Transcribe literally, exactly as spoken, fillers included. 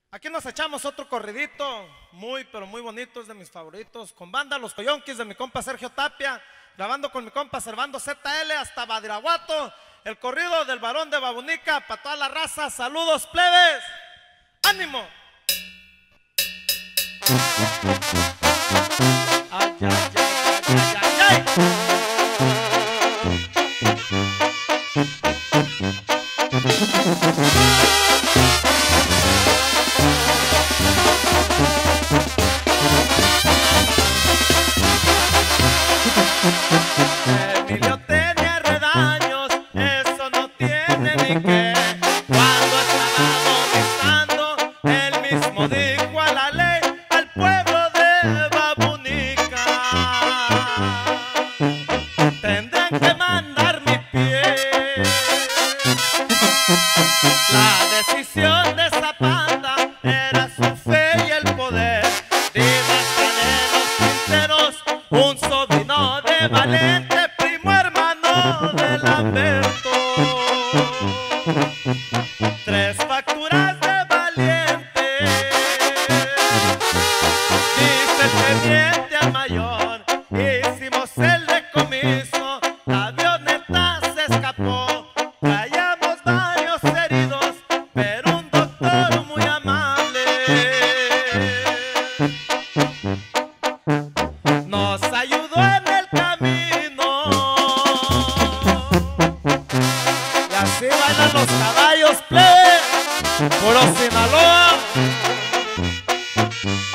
Aquí nos echamos otro corridito, muy pero muy bonito, es de mis favoritos, con banda Los Coyonquis de mi compa Sergio Tapia, grabando con mi compa Servando Z L hasta Badiraguato, el corrido del Barón de Babunica para toda la raza. Saludos, plebes, ánimo. Ay, ay, ay, ay, ay, Emilio tenía redaños, eso no tiene ni qué. Cuando estaba agonizando, él mismo dijo a la ley al pueblo de Babunica: tendrán que mandar mi pie. La decisión de Zapata era su fe y el poder. Dimas Canelos Quinteros, un sobrino de Valente, primo hermano de Lamberto. Tres facturas de Valiente, dice el teniente al mayor. Hicimos el decomiso, la avioneta se escapó. Traíamos varios heridos, pero un doctor muy amable nos ayudó en el camino. Y así bailan los caballos, plebe, puro Sinaloa.